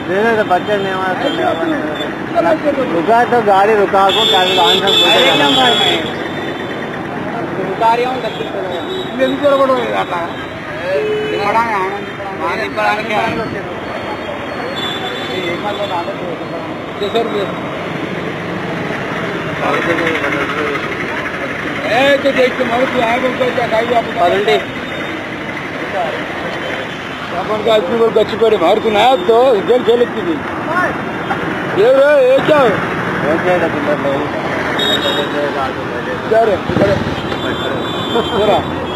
तो बच्चे रुका तो गाड़ी रुका को గచ్చిపడి మారుతున్నాయా తో గేమ్ చెల్లుతుంది ఏ సరే